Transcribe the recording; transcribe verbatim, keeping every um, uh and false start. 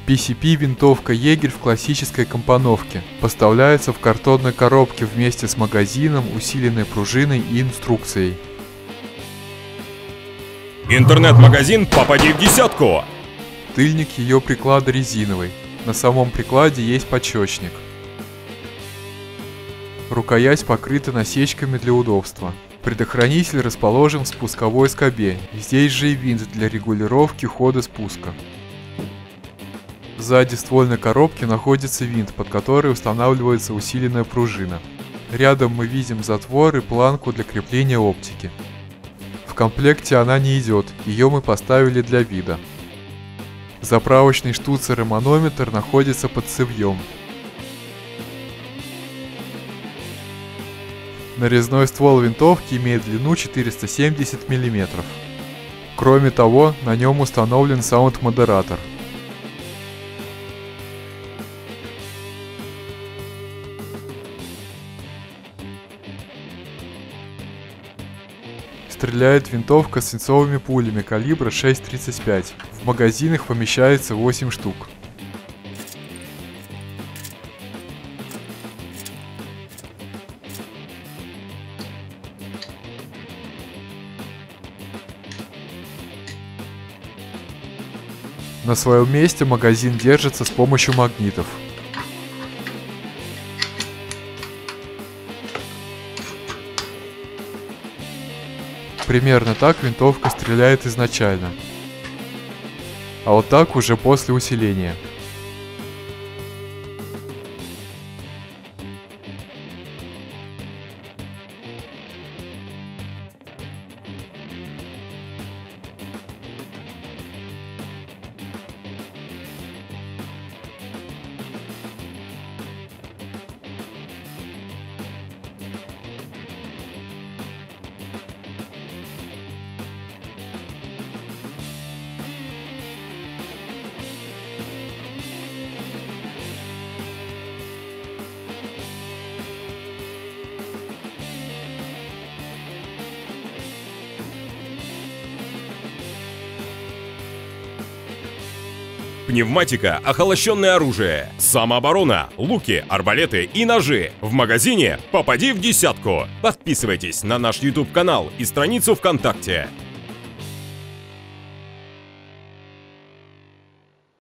пи си пи-винтовка Егерь в классической компоновке. Поставляется в картонной коробке вместе с магазином, усиленной пружиной и инструкцией. Интернет-магазин «Попади в десятку». Тыльник ее приклада резиновый. На самом прикладе есть подщечник. Рукоять покрыта насечками для удобства. Предохранитель расположен в спусковой скобе. Здесь же и винт для регулировки хода спуска. Сзади ствольной коробки находится винт, под который устанавливается усиленная пружина. Рядом мы видим затвор и планку для крепления оптики. В комплекте она не идет, ее мы поставили для вида. Заправочный штуцер и манометр находятся под цевьем. Нарезной ствол винтовки имеет длину четыреста семьдесят миллиметров. Кроме того, на нем установлен саунд-модератор. Стреляет винтовка с свинцовыми пулями калибра шесть тридцать пять. В магазинах помещается восемь штук. На своем месте магазин держится с помощью магнитов. Примерно так винтовка стреляет изначально, а вот так уже после усиления. Пневматика, охолощенное оружие, самооборона, луки, арбалеты и ножи. В магазине «Попади в десятку». Подписывайтесь на наш YouTube канал и страницу ВКонтакте.